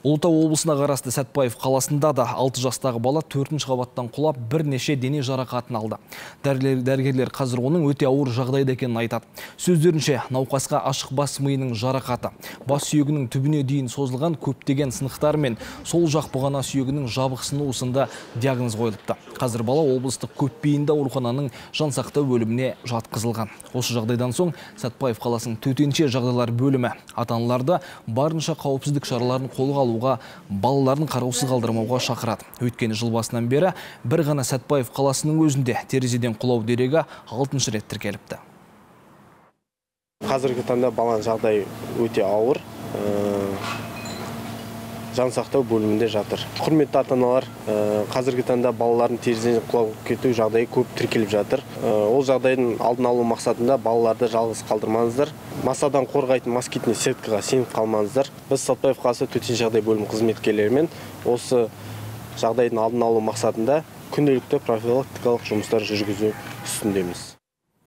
Ұлытау облысына қарасты Сәтпаев қаласында да 6 жастағы бала 4-ші қабаттан құлап бірнеше дене жарақатын алды. Дәрігерлер қазір оның өте ауыр жағдайда екенін айтады. Сөздерінше, науқасқа ашық бас миының жарақаты, бас сүйегінің түбіне дейін созылған көптеген сынықтар мен сол жақ бұғана сүйегінің жабықсыну сынды диагноз қойылыпты. Қазір бала облыстық көпбейінді аурухананың жансақтау бөліміне жатқызылған. Осы жағдайдан соң Сәтпаев қаласының төтенше жағдайлар бөлімі ата-аналарды барынша қауіпсіздік шараларын қолға алуға, балаларын қараусыз қалдырмауға шақырады. Өйткені жыл басынан бері бір ғана Сәтпаев қаласының өзінде терезеден құлау дерегі 6-шы рет тіркеліпті. Қазіргі таңда баланың жағдайы өте ауыр. Жансақтау бөлімінде жатыр. Құрметті ата-аналар, қазіргі таңда балалардың терезеден құлап кету жағдайы көп тіркеліп жатыр. Ол жағдайдың алдын алу мақсатында балаларды жалғыз қалдырмаңыздар. Масадан қорғайтын москитный сеткаға сеніп қалмаңыздар. Біз Сәтпаев қаласы төтенше жағдай бөлімі қызметкерлерімен осы жағдайдың алдын алу мақсатында күнделікті профилактикалық жұмыстар жүргізу үстіндеміз.